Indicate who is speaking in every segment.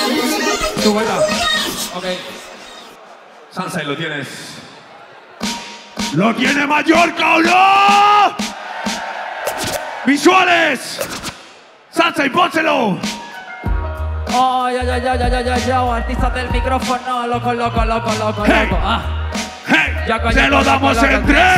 Speaker 1: Tu vuelta. Ok. Sansa, lo tienes.
Speaker 2: ¿Lo tiene Mallorca o no? ¡Visuales! ¡Sansa, y pónselo!
Speaker 3: Oh, yo, artistas del micrófono, loco.
Speaker 2: Hey.
Speaker 3: Loco.
Speaker 2: ¡Hey!
Speaker 3: Ya, coño,
Speaker 2: ¡Se lo damos
Speaker 3: loco.
Speaker 2: en 3!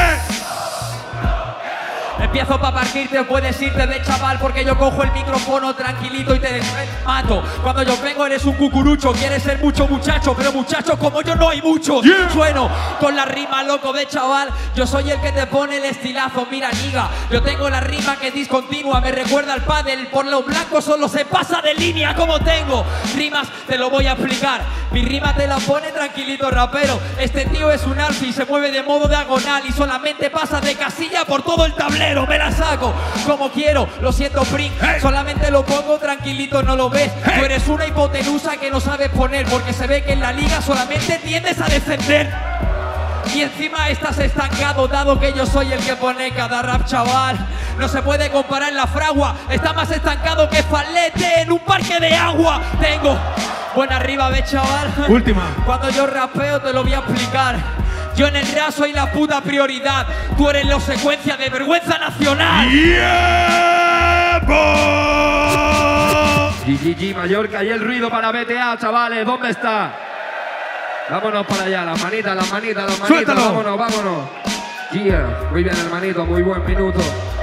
Speaker 3: Empiezo pa' partirte, puedes irte de chaval, porque yo cojo el micrófono tranquilito y te mato. Cuando yo vengo eres un cucurucho, quieres ser mucho muchacho, pero muchachos como yo no hay muchos.
Speaker 2: Yeah.
Speaker 3: Sueno con la rima loco de chaval, yo soy el que te pone el estilazo. Mira, niga, yo tengo la rima que es discontinua, me recuerda al pádel, por lo blanco solo se pasa de línea. Como tengo rimas, te lo voy a explicar. Mi rima te la pone tranquilito, rapero. Este tío es un alfi, se mueve de modo diagonal y solamente pasa de casilla por todo el tablero. Me la saco como quiero, lo siento, Pring. Solamente lo pongo tranquilito, no lo ves. Tú eres una hipotenusa que no sabes poner, porque se ve que en la liga solamente tiendes a descender. Y encima estás estancado, dado que yo soy el que pone cada rap, chaval. No se puede comparar en la fragua, está más estancado que Falete en un parque de agua. Tengo buena arriba, ve, chaval.
Speaker 2: Última.
Speaker 3: Cuando yo rapeo te lo voy a explicar. Yo en el rap soy la puta prioridad. Tú eres la secuencia de vergüenza nacional.
Speaker 1: GGG, Mallorca, y el ruido para BTA, chavales, ¿dónde está? Vámonos para allá, las manitas,
Speaker 2: Suéltalo.
Speaker 1: vámonos. Yeah, muy bien, hermanito, muy buen minuto.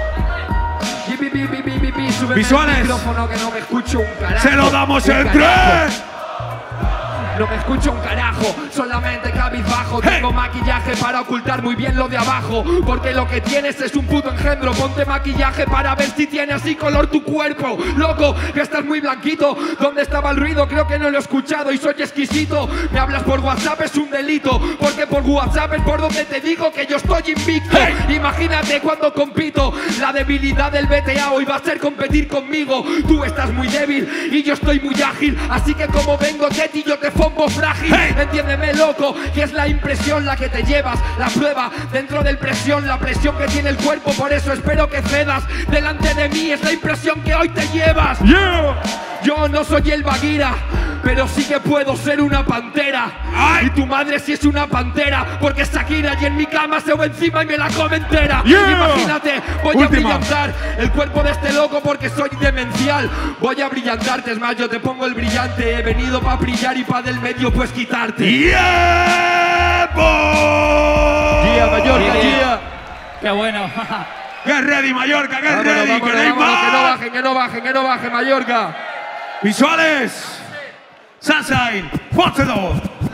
Speaker 1: Súbeme
Speaker 2: Visuales.
Speaker 1: el micrófono que no me escucho un carajo.
Speaker 2: ¡Se lo damos
Speaker 1: un
Speaker 2: en
Speaker 1: carajo.
Speaker 2: 3!
Speaker 1: No me escucho un carajo, solamente cabizbajo. Tengo maquillaje para ocultar muy bien lo de abajo, porque lo que tienes es un puto engendro. Ponte maquillaje para ver si tiene así color tu cuerpo. Loco, que estás muy blanquito. ¿Dónde estaba el ruido? Creo que no lo he escuchado y soy exquisito. Me hablas por WhatsApp, es un delito, porque por WhatsApp es por donde te digo que yo estoy invicto. Imagínate cuando compito, la debilidad del BTA hoy va a ser competir conmigo. Tú estás muy débil y yo estoy muy ágil, así que como vengo de ti yo te pongo frágil. Entiéndeme, loco, que es la impresión la que te llevas. La prueba dentro del presión, la presión que tiene el cuerpo, por eso espero que cedas. Delante de mí es la impresión que hoy te llevas. Yo no soy el Bagheera, pero sí que puedo ser una pantera. Y tu madre sí es una pantera, porque Shakira y en mi cama se va encima y me la come entera. Imagínate, voy a brillantar el cuerpo de este loco porque soy demencial. Voy a brillantarte, es más, yo te pongo el brillante. He venido para brillar y para del medio pues quitarte.
Speaker 2: Mallorca,
Speaker 3: Qué bueno.
Speaker 2: ¡Get ready, Mallorca! ¡Get ready!
Speaker 1: Vámonos,
Speaker 2: ¡Que no hay más!
Speaker 1: que no baje, Mallorca.
Speaker 2: Visuales. Sunshine, pónselo.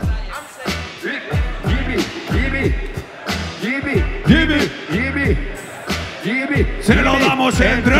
Speaker 1: Jimmy.
Speaker 2: Se lo damos en 3.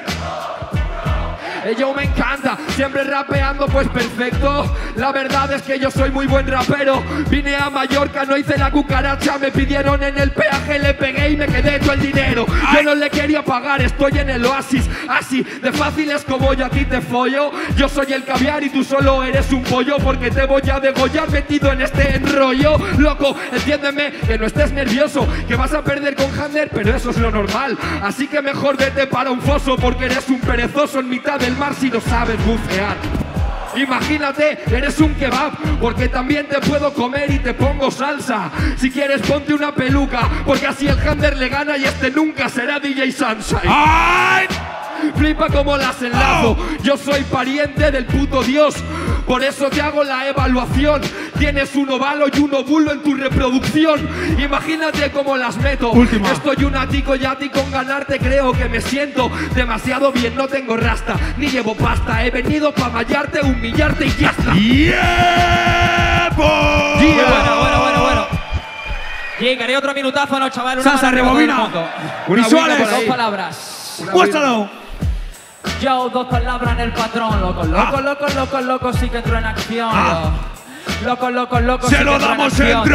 Speaker 1: Yo me encanta, siempre rapeando pues perfecto. La verdad es que yo soy muy buen rapero. Vine a Mallorca, no hice la cucaracha. Me pidieron en el peaje, le pegué y me quedé todo el dinero. Yo no le quería pagar, estoy en el oasis. Así de fácil es como yo a ti te follo. Yo soy el caviar y tú solo eres un pollo, porque te voy a degollar metido en este enrollo. Loco, entiéndeme, que no estés nervioso, que vas a perder con Hander, pero eso es lo normal. Así que mejor vete para un foso, porque eres un perezoso en mitad del mar si no sabes bucear. Imagínate, eres un kebab, porque también te puedo comer y te pongo salsa. Si quieres ponte una peluca, porque así el Hander le gana y este nunca será DJ Sunshine.
Speaker 2: ¡Ay!
Speaker 1: Flipa como las enlazo. Yo soy pariente del puto Dios, por eso te hago la evaluación. Tienes un ovalo y un óvulo en tu reproducción. Imagínate cómo las meto.
Speaker 2: Última.
Speaker 1: Estoy un atico y a ti con ganarte creo que me siento demasiado bien. No tengo rasta, ni llevo pasta. He venido para mallarte, humillarte y ya está.
Speaker 3: Bueno. Y quería otro minutazo, ¿no, chaval?
Speaker 2: Sansa, rebobina. Visuales.
Speaker 1: por ahí.
Speaker 3: Dos palabras.
Speaker 2: Muéstralo.
Speaker 3: Yo, dos palabras en el patrón, loco. Loco, sí que entro en acción. Loco,
Speaker 2: Se
Speaker 3: sí
Speaker 2: lo
Speaker 3: que entro
Speaker 2: damos en
Speaker 3: acción.
Speaker 2: 3.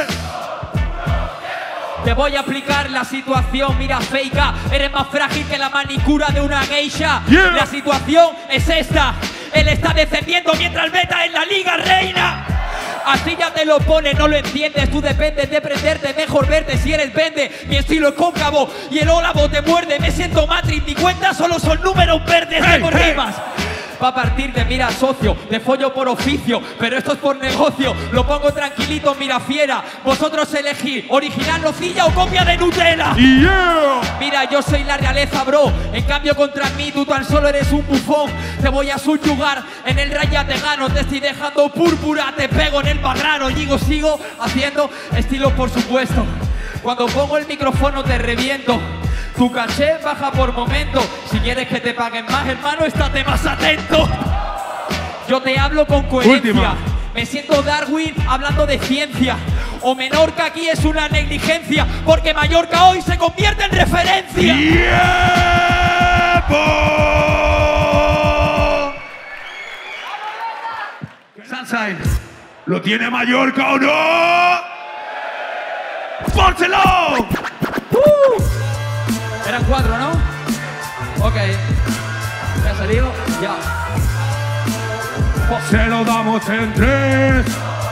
Speaker 3: Te voy a aplicar la situación, mira, feika. Eres más frágil que la manicura de una geisha. La situación es esta. Él está descendiendo mientras el beta en la liga reina. Así ya te lo pone, no lo entiendes. Tú dependes de prenderte, mejor verte si eres vende. Mi estilo es cóncavo y el ólavo te muerde. Me siento Matrix, mi cuenta solo son números verdes. Tengo rimas pa' partirte, mira socio, te follo por oficio, pero esto es por negocio, lo pongo tranquilito, mira fiera, vosotros elegís, original nocilla o copia de Nutella. Mira, yo soy la realeza, bro, en cambio contra mí tú tan solo eres un bufón, te voy a subyugar, en el raya te gano, te estoy dejando púrpura, te pego en el bagrano, digo, sigo haciendo estilos por supuesto, cuando pongo el micrófono te reviento. Tu caché baja por momento. Si quieres que te paguen más, hermano, estate más atento. Yo te hablo con coherencia.
Speaker 2: Última.
Speaker 3: Me siento Darwin hablando de ciencia. O Menorca aquí es una negligencia, porque Mallorca hoy se convierte en referencia.
Speaker 2: ¡Tiempo! Sunshine, ¿lo tiene Mallorca o no? ¡Pórselo!
Speaker 3: Eran 4, ¿no? Ok. ¿Ya ha salido? Ya.
Speaker 2: Se lo damos en 3.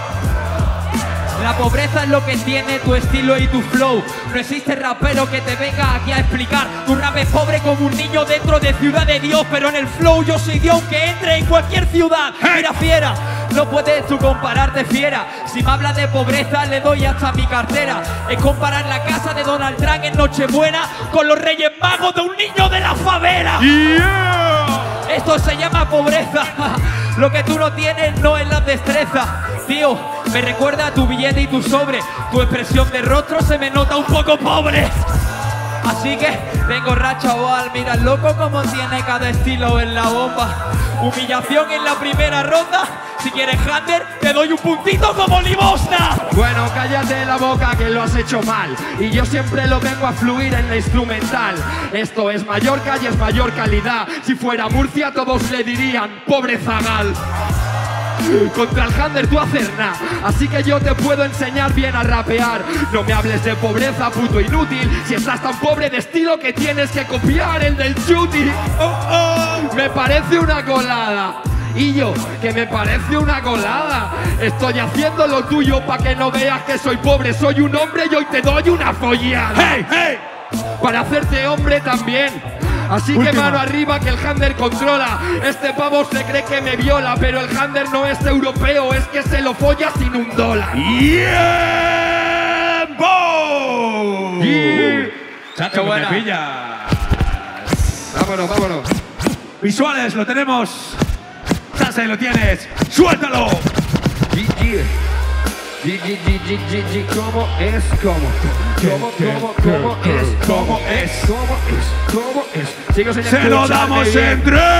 Speaker 3: La pobreza es lo que tiene tu estilo y tu flow. No existe rapero que te venga aquí a explicar. Tu rap es pobre como un niño dentro de Ciudad de Dios, pero en el flow yo soy Dios que entre en cualquier ciudad. Mira fiera, no puedes tú compararte fiera. Si me hablas de pobreza le doy hasta mi cartera. Es comparar la casa de Donald Trump en Nochebuena con los Reyes Magos de un niño de la favela. Esto se llama pobreza. Lo que tú no tienes no es la destreza. Tío, me recuerda a tu billete y tu sobre. Tu expresión de rostro se me nota un poco pobre. Así que tengo racha oval. Mira el loco como tiene cada estilo en la bomba. Humillación en la primera ronda. Si quieres Hunter, te doy un puntito como limosna.
Speaker 1: Bueno, cállate la boca que lo has hecho mal. Y yo siempre lo vengo a fluir en la instrumental. Esto es Mallorca y es mayor calidad. Si fuera Murcia todos le dirían pobre zagal. Contra el Hunter tú hacer nada, así que yo te puedo enseñar bien a rapear. No me hables de pobreza, puto inútil. Si estás tan pobre de estilo que tienes que copiar el del Chuti. Me parece una colada. Y yo, que me parece una colada. Estoy haciendo lo tuyo pa' que no veas que soy pobre. Soy un hombre y hoy te doy una follada.
Speaker 2: ¡Hey, hey!
Speaker 1: Para hacerte hombre también. Así que mano arriba que el Hunter controla. Este pavo se cree que me viola, pero el Hunter no es europeo, es que se lo folla sin $1.
Speaker 2: ¡Tiempo! Chacho,
Speaker 3: buena.
Speaker 2: me pillas.
Speaker 1: Vámonos, vámonos.
Speaker 2: Visuales, lo tenemos. Sunshine, lo tienes. ¡Suéltalo!
Speaker 1: ¿Cómo es? ¿Cómo es? Sigo sin
Speaker 2: ¡Se lo damos
Speaker 1: escucharme
Speaker 2: en
Speaker 1: bien.
Speaker 2: 3!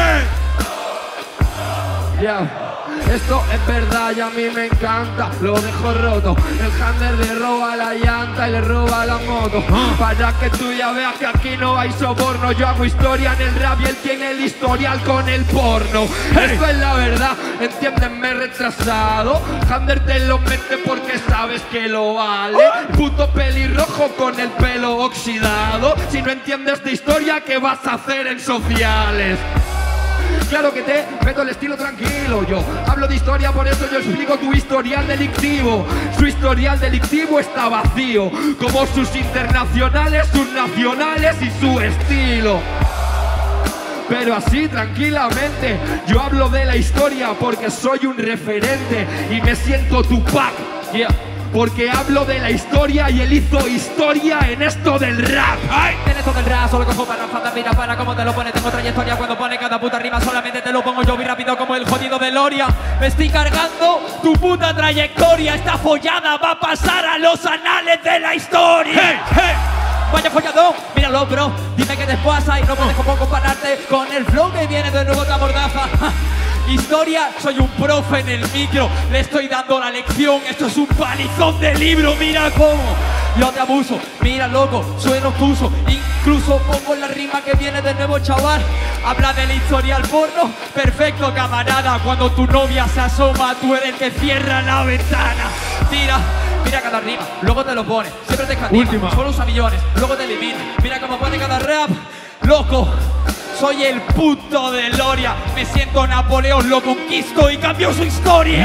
Speaker 1: Ya. Esto es verdad y a mí me encanta. Lo dejo roto. El Hunter le roba la llanta y le roba la moto. Para que tú ya veas que aquí no hay soborno. Yo hago historia en el rap y él tiene el historial con el porno. Esto es la verdad, entiéndeme retrasado. Hunter te lo mete porque sabes que lo vale. Puto pelirrojo con el pelo oxidado. Si no entiendes de historia, ¿qué vas a hacer en sociales? Claro que te meto el estilo tranquilo. Yo hablo de historia, por eso yo explico tu historial delictivo. Su historial delictivo está vacío, como sus internacionales, sus nacionales y su estilo. Pero así, tranquilamente, yo hablo de la historia porque soy un referente y me siento Tupac. Yeah. Porque hablo de la historia y él hizo historia en esto del rap.
Speaker 3: ¡Ay! En esto del rap solo cojo para mira para cómo te lo pone. Tengo trayectoria cuando pone cada puta rima. Solamente te lo pongo yo muy rápido como el jodido de Loria. Me estoy cargando tu puta trayectoria. Esta follada va a pasar a los anales de la historia.
Speaker 2: ¡Hey, hey!
Speaker 3: Vaya folladón, míralo bro. Dime que después hay, no puedes como compararte con el flow que viene de nuevo otra mordaza. Historia, soy un profe en el micro, le estoy dando la lección, esto es un palizón de libro, mira cómo yo te abuso, mira loco, sueno obtuso, incluso pongo la rima que viene de nuevo chaval, habla del historial porno, perfecto camarada, cuando tu novia se asoma, tú eres el que cierra la ventana, mira cada rima, luego te lo pone, siempre te escatima, solo usa millones, luego te elimina, mira cómo pone cada rap, loco. Soy el puto de Loria. Me siento Napoleón, lo conquisto y cambio su historia.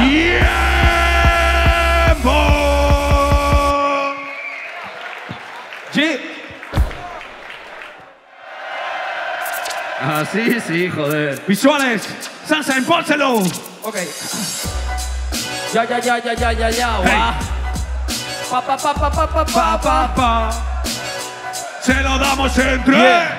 Speaker 2: ¡Tiempo!
Speaker 1: Así sí, joder.
Speaker 2: Visuales. Sunshine, pónselo.
Speaker 3: Ok. Ya. Va. Pa.
Speaker 2: Se lo damos en 3.
Speaker 3: Yeah.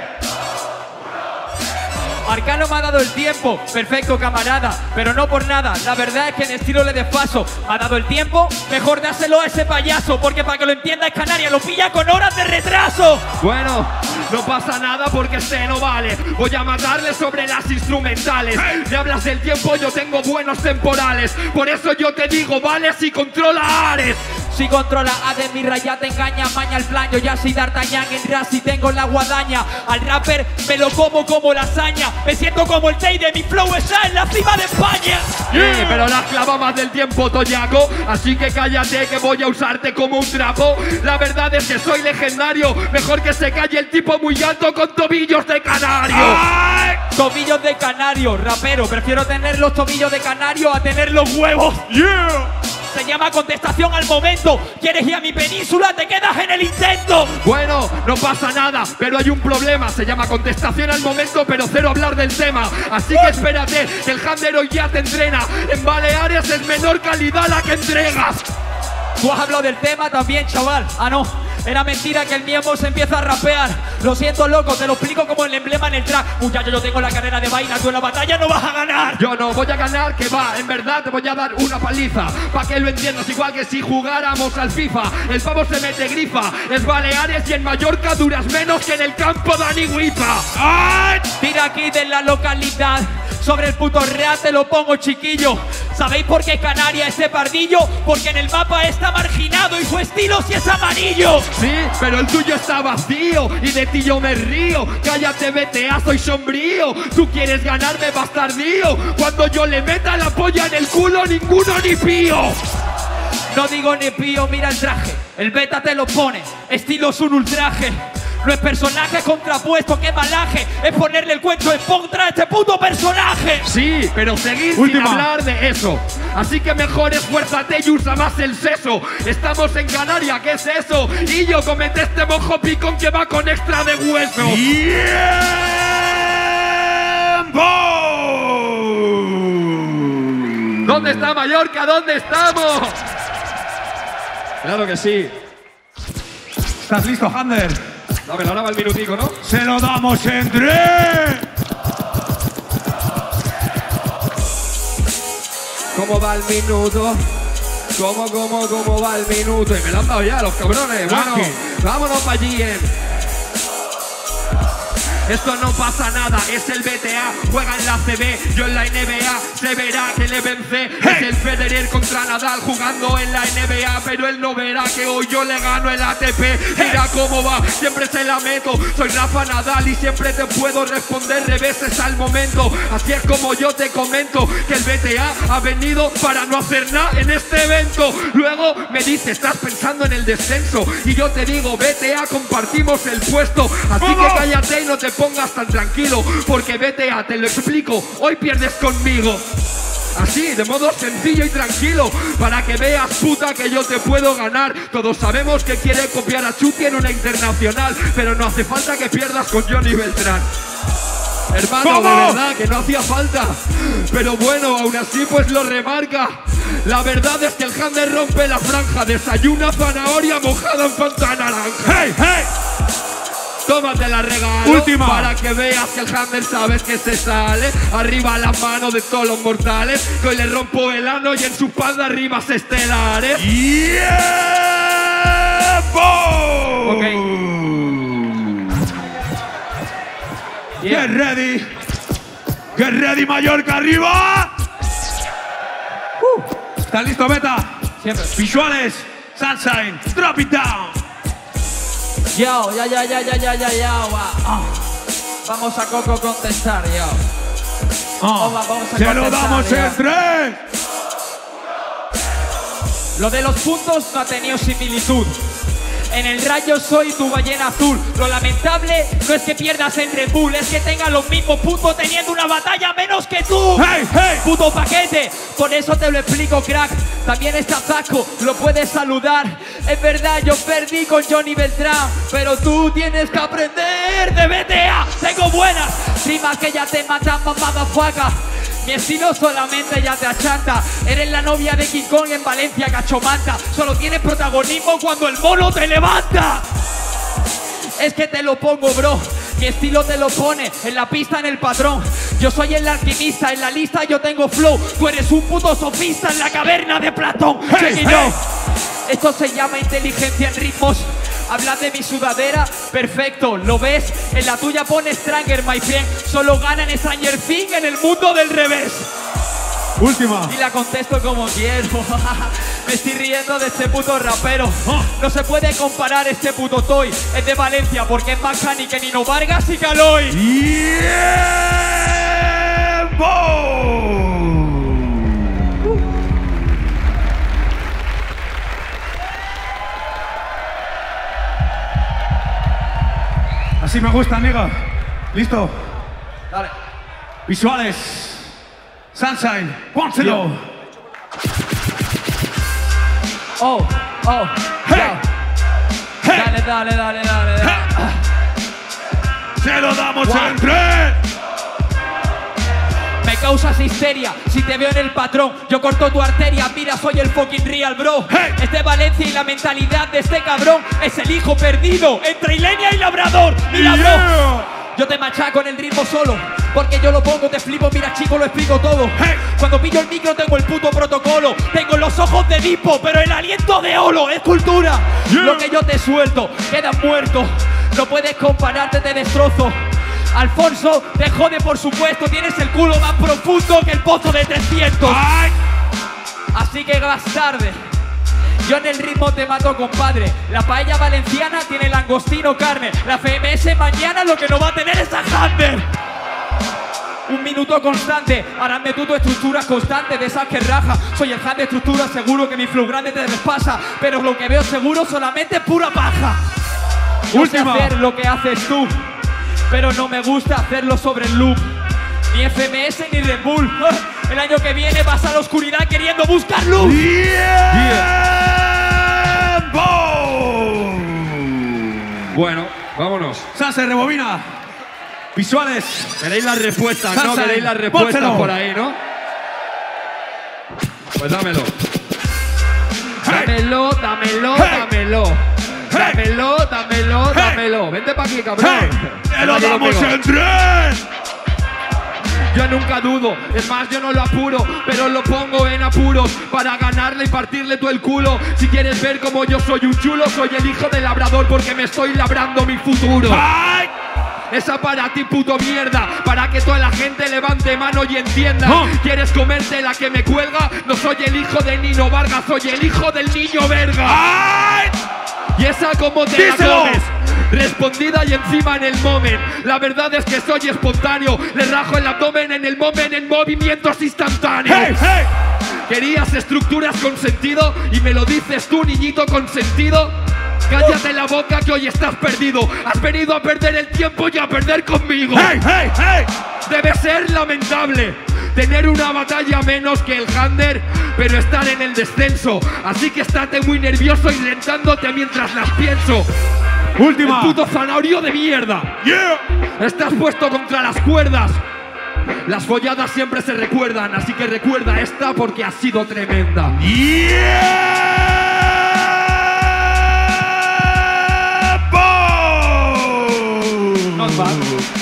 Speaker 3: Arcano me ha dado el tiempo, perfecto camarada, pero no por nada, la verdad es que en estilo le despaso. Me ha dado el tiempo, mejor dáselo a ese payaso, porque para que lo entienda es Canarias, lo pilla con horas de retraso.
Speaker 1: Bueno, no pasa nada porque este no vale. Voy a matarle sobre las instrumentales. Me hablas del tiempo, yo tengo buenos temporales. Por eso yo te digo, vale si controla Ares.
Speaker 3: Si controla a de mi raya te engaña, maña el plan. Yo ya soy D'Artagnan en rap y tengo la guadaña. Al rapper me lo como lasaña. Me siento como el Tay de mi flow está en la cima de España.
Speaker 1: Yeah, pero la clava más del tiempo, Toyaco. Así que cállate que voy a usarte como un trapo. La verdad es que soy legendario. Mejor que se calle el tipo muy alto con tobillos de canario.
Speaker 3: ¡Ay! Tobillos de canario, rapero. Prefiero tener los tobillos de canario a tener los huevos.
Speaker 2: Yeah.
Speaker 3: Se llama contestación al momento. ¿Quieres ir a mi península? Te quedas en el intento.
Speaker 1: Bueno, no pasa nada, pero hay un problema. Se llama contestación al momento, pero cero hablar del tema. Así que espérate, que el Hander hoy ya te entrena. En Baleares es menor calidad la que entregas.
Speaker 3: Tú has hablado del tema también, chaval. Ah, no. Era mentira que el miembro se empieza a rapear. Lo siento, loco, te lo explico como el emblema en el track. Muchacho, yo tengo la carrera de vaina, tú en la batalla no vas a ganar.
Speaker 1: Yo no voy a ganar, que va, en verdad te voy a dar una paliza. Pa' que lo entiendas, igual que si jugáramos al FIFA. El pavo se mete grifa, es Baleares y en Mallorca duras menos que en el campo de Anigüiza.
Speaker 3: ¡Ay! Tira aquí de la localidad. Sobre el puto real te lo pongo, chiquillo. ¿Sabéis por qué Canarias es pardillo? Porque en el mapa está marginado y su estilo sí es amarillo.
Speaker 1: Sí, pero el tuyo está vacío y de ti yo me río. Cállate, BTA, soy sombrío. Tú quieres ganarme, bastardío. Cuando yo le meta la polla en el culo, ninguno ni pío.
Speaker 3: No digo ni pío, mira el traje. El beta te lo pone, estilo es un ultraje. No es personaje contrapuesto, qué malaje. Es ponerle el cuento en contra a este puto personaje.
Speaker 1: Sí, pero seguir sin hablar de eso. Así que mejor esfuérzate y usa más el seso. Estamos en Canarias, ¿qué es eso? Y yo comete este mojo picón que va con extra de hueso.
Speaker 2: ¡Tiempo!
Speaker 1: ¿Dónde está Mallorca? ¿Dónde estamos? Claro que sí.
Speaker 2: ¿Estás listo, Hander?
Speaker 1: A ver, ahora va el minutico, ¿no?
Speaker 2: Se lo damos en 3.
Speaker 1: ¿Cómo va el minuto? ¿Cómo va el minuto? Y me lo han dado ya los cabrones. Bueno, vámonos para allí. Esto no pasa nada, es el BTA, juega en la CB, yo en la NBA, se verá que le vence. Es el Federer contra Nadal jugando en la NBA, pero él no verá que hoy yo le gano el ATP. Mira cómo va, siempre se la meto, soy Rafa Nadal y siempre te puedo responder reveses al momento. Así es como yo te comento, que el BTA ha venido para no hacer nada en este evento. Luego me dice, estás pensando en el descenso, y yo te digo, BTA, compartimos el puesto. Así que cállate y no te pongas tan tranquilo, porque BTA, te lo explico, hoy pierdes conmigo. Así, de modo sencillo y tranquilo, para que veas, puta, que yo te puedo ganar. Todos sabemos que quiere copiar a Chucky en una internacional, pero no hace falta que pierdas con Johnny Beltrán. Hermano, ¿cómo? De verdad que no hacía falta, pero bueno, aún así pues lo remarca. La verdad es que el Hander rompe la franja, desayuna zanahoria mojada en Fanta naranja.
Speaker 2: ¡Hey, hey!
Speaker 1: Tómate la regalo. Última. Para que veas que el Hander sabes que se sale. Arriba la mano de todos los mortales, que hoy le rompo el ano y en su espalda rimas estelares.
Speaker 2: ¡Tiempo!
Speaker 1: Ok.
Speaker 2: Get ready. Get ready, Mallorca, arriba. ¿Estás listo, Beta?
Speaker 3: Siempre.
Speaker 2: Visuales, Sunshine, drop it down.
Speaker 3: Yo, ya. Vamos a Coco contestar, yo. Vamos a
Speaker 2: Se lo damos en 3.
Speaker 3: Lo de los puntos no ha tenido similitud. En el rayo soy tu ballena azul. Lo lamentable no es que pierdas en Red Bull, es que tengas los mismos puntos teniendo una batalla menos que tú.
Speaker 2: Hey, hey.
Speaker 3: Puto paquete, por eso te lo explico, crack. También está Zaco, lo puedes saludar. Es verdad, yo perdí con Johnny Beltrán, pero tú tienes que aprender de BTA. Tengo buenas rimas que ya te matan, mamada fuaca. Mi estilo solamente ya te achanta. Eres la novia de King Kong en Valencia, cachomanta. Solo tienes protagonismo cuando el mono te levanta. Es que te lo pongo, bro. Mi estilo te lo pone en la pista, en el patrón. Yo soy el alquimista, en la lista yo tengo flow. Tú eres un puto sofista en la caverna de Platón.
Speaker 2: Hey,
Speaker 3: Check it out. Esto se llama inteligencia en ritmos. Hablas de mi sudadera, perfecto, ¿lo ves? En la tuya pone Stranger, my friend. Solo gana en Stranger Things en el mundo del revés.
Speaker 2: Última.
Speaker 3: Y la contesto como quiero. Me estoy riendo de este puto rapero. No se puede comparar este puto toy. Es de Valencia porque es más cani que Nino Vargas y Caloy.
Speaker 2: ¡Tiempo! Así me gusta, amigo. ¿Listo?
Speaker 3: Dale.
Speaker 2: Visuales. Sunshine. Pónselo.
Speaker 3: Oh, oh.
Speaker 2: Hey.
Speaker 3: Yeah.
Speaker 2: Hey.
Speaker 3: Dale, dale, dale, dale, dale.
Speaker 2: Se lo damos
Speaker 3: Wow.
Speaker 2: en 3.
Speaker 3: Me causas histeria si te veo en el patrón. Yo corto tu arteria, mira, soy el fucking real, bro.
Speaker 2: Hey.
Speaker 3: Es de Valencia y la mentalidad de este cabrón es el hijo perdido entre Ilenia y Labrador. Mira, bro, yo te machaco en el ritmo solo, porque yo lo pongo, te flipo, mira, chico, lo explico todo.
Speaker 2: Hey.
Speaker 3: Cuando pillo el micro tengo el puto protocolo. Tengo los ojos de Dipo, pero el aliento de Olo. Es cultura.
Speaker 2: Yeah.
Speaker 3: Lo que yo te suelto, quedas muerto. No puedes compararte, te destrozo. Alfonso, te jode por supuesto. Tienes el culo más profundo que el pozo de 300.
Speaker 2: ¡Ay!
Speaker 3: Así que vas tarde. Yo en el ritmo te mato, compadre. La paella valenciana tiene langostino carne. La FMS mañana lo que no va a tener es a Hunter. Un minuto constante, haránme tú tu estructura constante de esas que raja. Soy el hand de estructura, seguro que mi flow grande te despasa. Pero lo que veo seguro solamente es pura paja. Yo sé hacer lo que haces tú, pero no me gusta hacerlo sobre el loop. Ni FMS ni Red Bull. El año que viene vas a la oscuridad queriendo buscar luz.
Speaker 2: ¡Tiempo!
Speaker 1: Bueno, vámonos.
Speaker 2: Sanse, rebobina. Visuales.
Speaker 1: ¿Queréis las respuestas, no?
Speaker 2: Sansa,
Speaker 1: ¿Queréis las respuestas
Speaker 2: pónselo.
Speaker 1: por ahí, no? Pues dámelo.
Speaker 2: Hey.
Speaker 1: Dámelo, dámelo,
Speaker 2: Hey.
Speaker 1: dámelo.
Speaker 2: Hey.
Speaker 1: Dámelo, dámelo,
Speaker 2: Hey.
Speaker 1: dámelo. Vente pa' aquí, cabrón.
Speaker 2: ¡Hey! ¡Te lo
Speaker 1: Ven aquí
Speaker 2: damos
Speaker 1: conmigo.
Speaker 2: en 3!
Speaker 1: Yo nunca dudo, es más, yo no lo apuro, pero lo pongo en apuros para ganarle y partirle todo el culo. Si quieres ver como yo soy un chulo, soy el hijo del labrador porque me estoy labrando mi futuro.
Speaker 2: ¡Ay!
Speaker 1: Esa para ti, puto mierda, para que toda la gente levante mano y entienda. ¿Quieres comerte la que me cuelga? No soy el hijo de Nino Vargas, soy el hijo del niño verga.
Speaker 2: ¡Ay!
Speaker 1: ¿Y esa cómo te
Speaker 2: ¡Díselo!
Speaker 1: la comes? Respondida y encima en el moment. La verdad es que soy espontáneo. Le rajo el abdomen en el moment en movimientos instantáneos.
Speaker 2: ¡Hey, hey!
Speaker 1: ¿Querías estructuras con sentido? Y me lo dices tú, niñito consentido. Cállate la boca que hoy estás perdido. Has venido a perder el tiempo y a perder conmigo.
Speaker 2: ¡Hey, hey, hey!
Speaker 1: Debe ser lamentable tener una batalla menos que el Hunter, pero estar en el descenso. Así que estate muy nervioso y rentándote mientras las pienso.
Speaker 2: Última.
Speaker 1: El puto zanahorio de mierda.
Speaker 2: ¡Yeah!
Speaker 1: Estás puesto contra las cuerdas. Las folladas siempre se recuerdan, así que recuerda esta porque ha sido tremenda.
Speaker 2: ¡Tiempo!
Speaker 3: Not bad.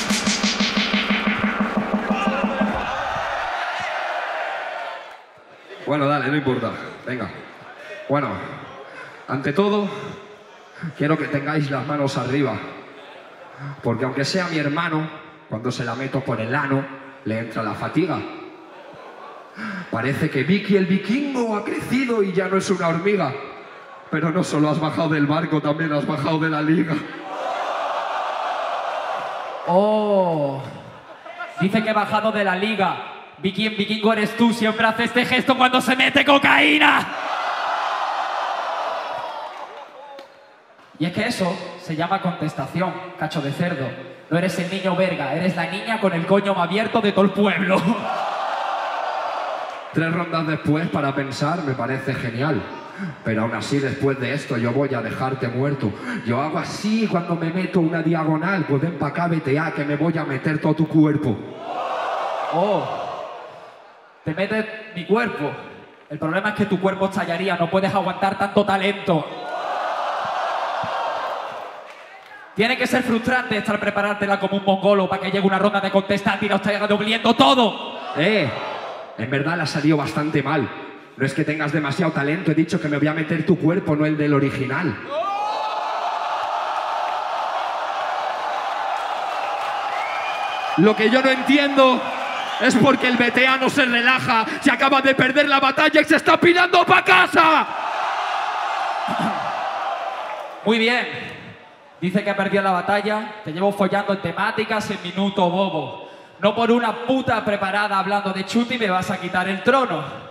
Speaker 1: Bueno, dale, no importa. Venga. Bueno, ante todo, quiero que tengáis las manos arriba. Porque aunque sea mi hermano, cuando se la meto por el ano, le entra la fatiga. Parece que Vicky el vikingo ha crecido y ya no es una hormiga. Pero no solo has bajado del barco, también has bajado de la liga.
Speaker 3: Oh, dice que he bajado de la liga. Vicky en vikingo eres tú, siempre hace este gesto cuando se mete cocaína. Y es que eso se llama contestación, cacho de cerdo. No eres el niño verga, eres la niña con el coño más abierto de todo el pueblo.
Speaker 1: 3 rondas después para pensar me parece genial. Pero aún así, después de esto, yo voy a dejarte muerto. Yo hago así cuando me meto una diagonal. Pues ven pa' acá, vete a que me voy a meter todo tu cuerpo.
Speaker 3: Oh, te metes mi cuerpo. El problema es que tu cuerpo estallaría, no puedes aguantar tanto talento. Tiene que ser frustrante estar preparártela como un mongolo para que llegue una ronda de contestante y nos esté dobliendo todo.
Speaker 1: En verdad le ha salido bastante mal. No es que tengas demasiado talento, he dicho que me voy a meter tu cuerpo, no el del original. Lo que yo no entiendo es porque el BTA no se relaja, se acaba de perder la batalla y se está pirando pa' casa.
Speaker 3: Muy bien. Dice que ha perdido la batalla, te llevo follando en temáticas en minuto bobo. No por una puta preparada hablando de Chuti me vas a quitar el trono.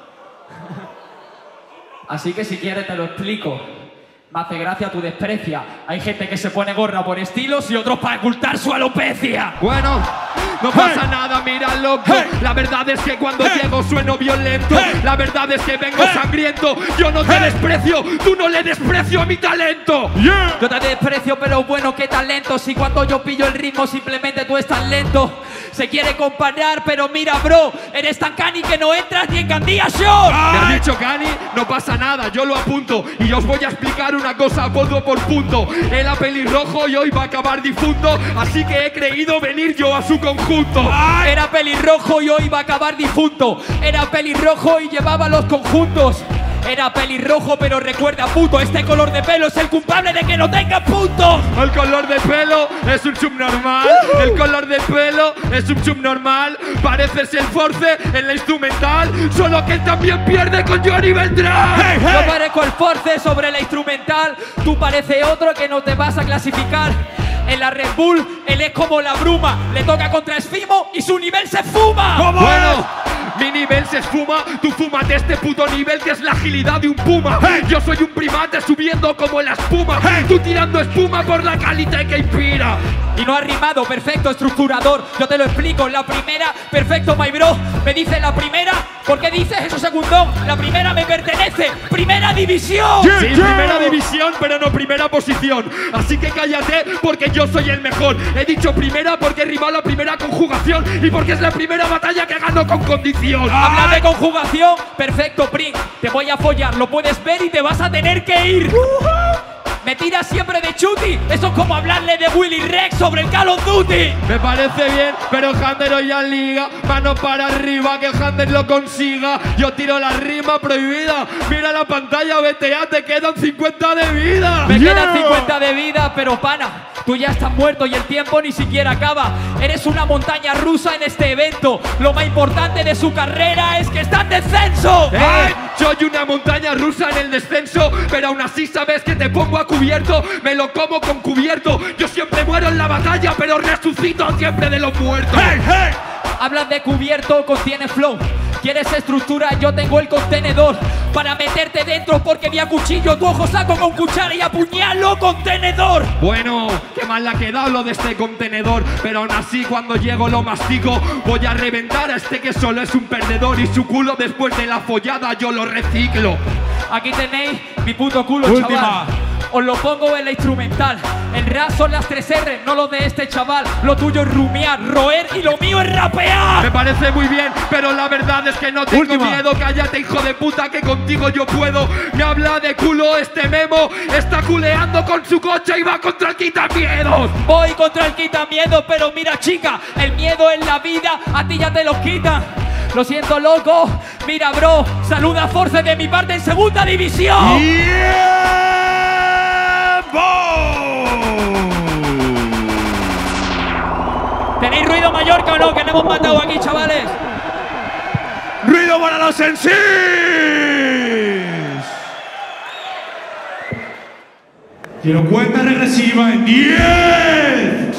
Speaker 3: Así que si quieres te lo explico. Me hace gracia tu desprecia. Hay gente que se pone gorra por estilos y otros para ocultar su alopecia.
Speaker 1: Bueno, no pasa nada, mira loco. La verdad es que cuando llego sueno violento. La verdad es que vengo sangriento. Yo no te desprecio, tú no le desprecio a mi talento.
Speaker 3: Yo te desprecio, pero bueno, qué talento. Si cuando yo pillo el ritmo simplemente tú estás lento. Se quiere comparar, pero mira, bro, eres tan cani que no entras ni en Candía Show.
Speaker 1: ¿Me has dicho cani? No pasa nada, yo lo apunto. Y yo os voy a explicar una cosa punto por punto. Él era pelirrojo y hoy va a acabar difunto. Así que he creído venir yo a su conjunto.
Speaker 3: Era pelirrojo y hoy va a acabar difunto. Era pelirrojo y llevaba los conjuntos. Era pelirrojo, pero recuerda, puto, este color de pelo es el culpable de que no tenga puntos.
Speaker 1: El color de pelo es un subnormal. El color de pelo es un subnormal. Pareces el Force en la instrumental, solo que él también pierde con Johnny Beltrán.
Speaker 3: Yo parezco el Force sobre la instrumental. Tú pareces otro que no te vas a clasificar. En la Red Bull, él es como la bruma. Le toca contra Esfimo y su nivel se fuma.
Speaker 1: Bueno, mi nivel se esfuma. Tú fúmate este puto nivel que es la agilidad de un puma. Yo soy un primate subiendo como la espuma. Tú tirando espuma por la calidad que inspira.
Speaker 3: Y no ha rimado, perfecto estructurador. Yo te lo explico, la primera, perfecto my bro. Me dice la primera, ¿por qué dices eso segundo? La primera me pertenece, primera división.
Speaker 1: Sí, primera división, pero no primera posición. Así que cállate porque yo soy el mejor. He dicho primera porque he rimado la primera conjugación y porque es la primera batalla que gano con condición.
Speaker 3: Habla de conjugación, perfecto, Pring. Te voy a follar, lo puedes ver y te vas a tener que ir. Me tiras siempre de Chuti. Eso es como hablarle de Willy Rex sobre el Call of Duty.
Speaker 1: Me parece bien, pero Hander hoy ya liga. Mano para arriba, que Hander lo consiga. Yo tiro la rima prohibida. Mira la pantalla, BTA, te quedan 50 de vida.
Speaker 3: Me quedan 50 de vida, pero pana, tú ya estás muerto y el tiempo ni siquiera acaba. Eres una montaña rusa en este evento. Lo más importante de su carrera es que está en descenso.
Speaker 1: Soy una montaña rusa en el descenso, pero aún así sabes que te pongo a cubierto. Me lo como con cubierto. Yo siempre muero en la batalla, pero resucito siempre de los muertos.
Speaker 3: Hablas de cubierto, contiene flow. ¿Quieres estructura? Yo tengo el contenedor para meterte dentro porque vi a cuchillo tu ojo saco con cuchara y apuñalo contenedor.
Speaker 1: Bueno, qué mal le ha quedado lo de este contenedor, pero aún así cuando llego lo mastico. Voy a reventar a este que solo es un perdedor y su culo después de la follada yo lo reciclo.
Speaker 3: Aquí tenéis mi puto culo,
Speaker 2: Última.
Speaker 3: chaval. Os lo pongo en la instrumental. El rap son las 3 R, no lo de este chaval. Lo tuyo es rumiar, roer y lo mío es rapear.
Speaker 1: Me parece muy bien, pero la verdad es que no tengo
Speaker 2: Última.
Speaker 1: miedo. Cállate, hijo de puta, que contigo yo puedo. Me habla de culo este memo. Está culeando con su coche y va contra el quitamiedos.
Speaker 3: Voy contra el quitamiedo, pero mira chica, el miedo en la vida a ti ya te lo quitan. Lo siento loco, mira bro, saluda a Force de mi parte en segunda división. ¿Tenéis ruido Mallorca o no? Que no hemos matado aquí, chavales.
Speaker 2: ¡Ruido para los Sensis! Quiero cuenta regresiva en 10.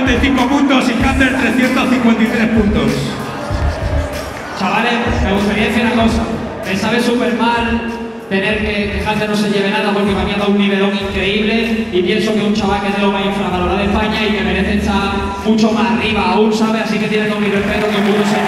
Speaker 2: 395 puntos y Hunter 353 puntos.
Speaker 3: Chavales, me gustaría decir una cosa. Me sabe súper mal tener que Hunter no se lleve nada porque me había dado un nivelón increíble y pienso que un chaval que es de lo más infravalorado de España y que merece estar mucho más arriba aún, ¿sabes? Así que tiene todo mi respeto, que el mundo se